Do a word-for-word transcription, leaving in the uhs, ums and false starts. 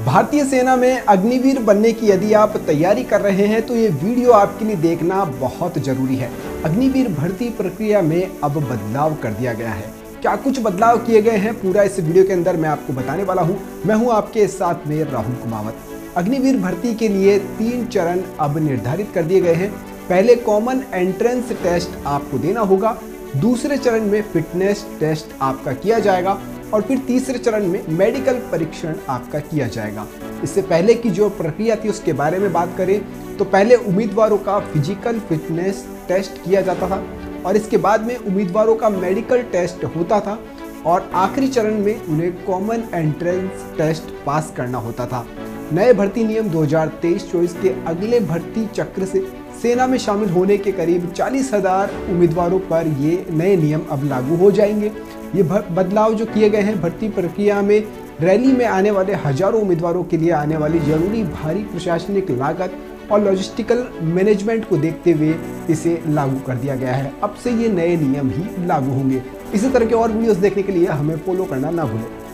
भारतीय सेना में अग्निवीर बनने की यदि आप तैयारी कर रहे हैं तो ये वीडियो आपके लिए देखना बहुत जरूरी है। अग्निवीर भर्ती प्रक्रिया में अब बदलाव कर दिया गया है। क्या कुछ बदलाव किए गए हैं पूरा इस वीडियो के अंदर मैं आपको बताने वाला हूं। मैं हूं आपके साथ में राहुल कुमावत। अग्निवीर भर्ती के लिए तीन चरण अब निर्धारित कर दिए गए हैं। पहले कॉमन एंट्रेंस टेस्ट आपको देना होगा, दूसरे चरण में फिटनेस टेस्ट आपका किया जाएगा और फिर तीसरे चरण में मेडिकल परीक्षण आपका किया जाएगा। इससे पहले की जो प्रक्रिया थी उसके बारे में बात करें तो पहले उम्मीदवारों का फिजिकल फिटनेस टेस्ट किया जाता था और इसके बाद में उम्मीदवारों का मेडिकल टेस्ट होता था और आखिरी चरण में उन्हें कॉमन एंट्रेंस टेस्ट पास करना होता था। नए भर्ती नियम दो हज़ार तेईस चौबीस के अगले भर्ती चक्र से सेना में शामिल होने के करीब चालीस हजार उम्मीदवारों पर ये नए नियम अब लागू हो जाएंगे। ये बदलाव जो किए गए हैं भर्ती प्रक्रिया में रैली में आने वाले हजारों उम्मीदवारों के लिए आने वाली जरूरी भारी प्रशासनिक लागत और लॉजिस्टिकल मैनेजमेंट को देखते हुए इसे लागू कर दिया गया है। अब से ये नए नियम ही लागू होंगे। इसी तरह के और वीडियोस देखने के लिए हमें फॉलो करना ना भूलें।